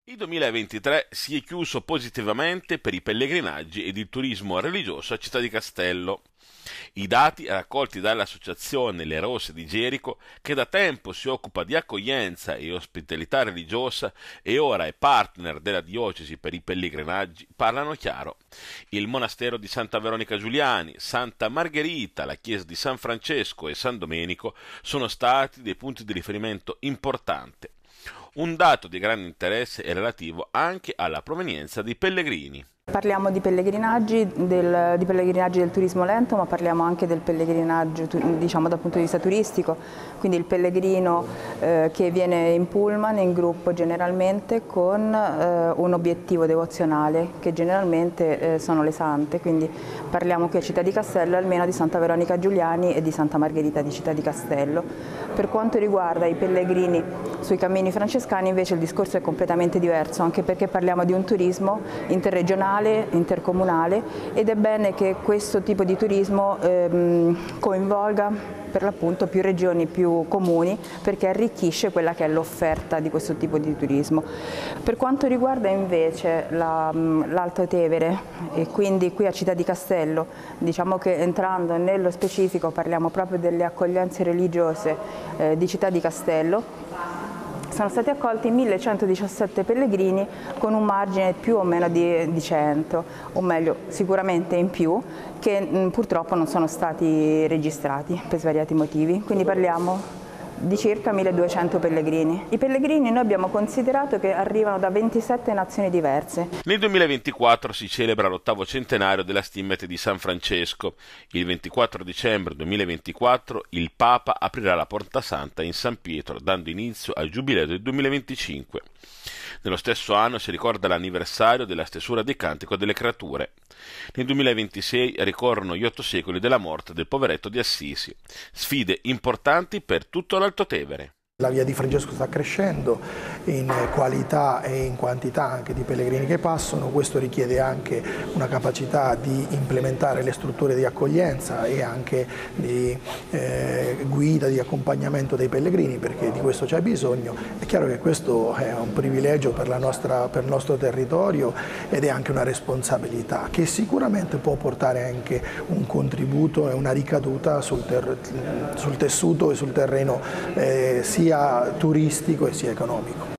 Il 2023 si è chiuso positivamente per i pellegrinaggi ed il turismo religioso a Città di Castello. I dati raccolti dall'Associazione Le Rose di Gerico, che da tempo si occupa di accoglienza e ospitalità religiosa e ora è partner della diocesi per i pellegrinaggi, parlano chiaro. Il monastero di Santa Veronica Giuliani, Santa Margherita, la chiesa di San Francesco e San Domenico sono stati dei punti di riferimento importanti. Un dato di grande interesse è relativo anche alla provenienza dei pellegrini. Parliamo di pellegrinaggi del turismo lento, ma parliamo anche del pellegrinaggio diciamo, dal punto di vista turistico, quindi il pellegrino che viene in pullman, in gruppo generalmente, con un obiettivo devozionale, che generalmente sono le sante, quindi parliamo qui a Città di Castello almeno di Santa Veronica Giuliani e di Santa Margherita di Città di Castello. Per quanto riguarda i pellegrini sui cammini francescani invece il discorso è completamente diverso, anche perché parliamo di un turismo interregionale, intercomunale, ed è bene che questo tipo di turismo coinvolga per l'appunto più regioni, più comuni, perché arricchisce quella che è l'offerta di questo tipo di turismo. Per quanto riguarda invece l'Alto Tevere e quindi qui a Città di Castello, diciamo che entrando nello specifico parliamo proprio delle accoglienze religiose di Città di Castello. Sono stati accolti 1117 pellegrini con un margine più o meno di 100, o meglio sicuramente in più, che purtroppo non sono stati registrati per svariati motivi, quindi parliamo di circa 1200 pellegrini. I pellegrini noi abbiamo considerato che arrivano da 27 nazioni diverse. Nel 2024 si celebra l'8° centenario della stimmate di San Francesco. Il 24 dicembre 2024 il Papa aprirà la Porta Santa in San Pietro, dando inizio al Giubileo del 2025. Nello stesso anno si ricorda l'anniversario della stesura del Cantico delle Creature. Nel 2026 ricorrono gli 8 secoli della morte del poveretto di Assisi. Sfide importanti per tutto l'Alto Tevere. La via di Francesco sta crescendo in qualità e in quantità anche di pellegrini che passano, questo richiede anche una capacità di implementare le strutture di accoglienza e anche di guida, di accompagnamento dei pellegrini, perché di questo c'è bisogno. È chiaro che questo è un privilegio per il nostro territorio ed è anche una responsabilità che sicuramente può portare anche un contributo e una ricaduta sul tessuto e sul terreno sia turistico e sia economico.